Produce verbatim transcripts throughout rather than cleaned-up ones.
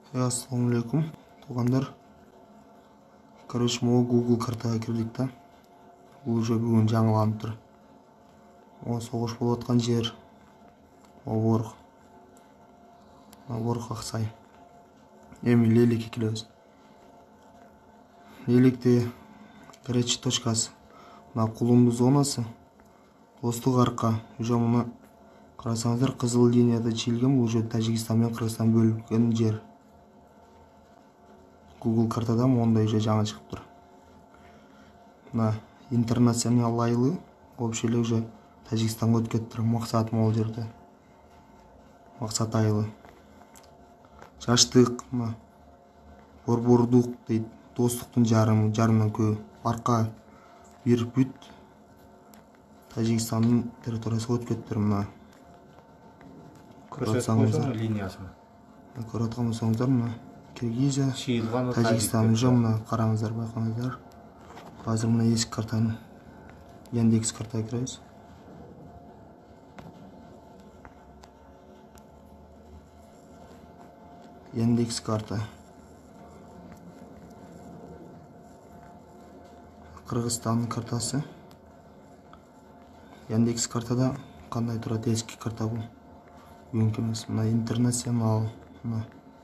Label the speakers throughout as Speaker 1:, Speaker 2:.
Speaker 1: Ассалаумалейкум, туугандар. Короче, могу Google картага кирдик да. Бул уже бүгүн жаңыланып тур. О, согуш болуп аткан жер. Оборг. Оборг Аксай. Эми Леликке келебиз. Леликте горячий точкасы. Мына Кулумду зонасы. Достук арка. Уже муну карасаңыздар, кызыл линияда чийилген. Бул уже Тажикстан менен Кыргызстан бөлүнген жер. Google картада мондай уже жаңы чыгып тур. Мына интернационал айылы вообще эле уже Тажикстанга өтүп кетиптир. Максат могул жерде. Максат айылы. Жаштык, мына Борбордук дейт. Достуктун жарымы, жарымдан көбү. Арка бир бүт Тажикстандын территориясына өтүп кетиптир. Мына
Speaker 2: көрсөтүп линиясын.
Speaker 1: Көрүп аткан болсоңуздар, мына Киргизия, Тажикстан уже мына караңыздар, байкаңыздар. Азыр мына эски картаны Яндекс картага киребиз. Яндекс карта. Кыргызстандын картасы. Яндекс картада кандай турат, эски карта бул. Бүгүнкү эмес. Мына интернационал. Мына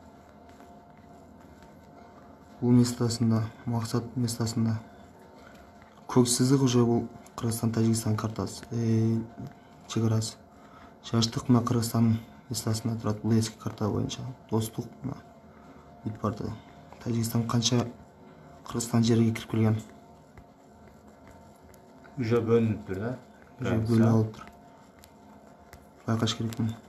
Speaker 1: бул местасында, Максат местасында. Көк сызык уже бул Кыргызстан Тажикстан картасы, э чек-арасы. Жаштык мына Кыргызстан местасында турат. Бул эски карта боюнча. Достук мына бүт барды. Тажикстан канча Кыргызстан жерге кирип келген.
Speaker 2: Уже бөлүнүптүр да.
Speaker 1: Уже бөлүнүп алыптыр. Байкаш керекмин.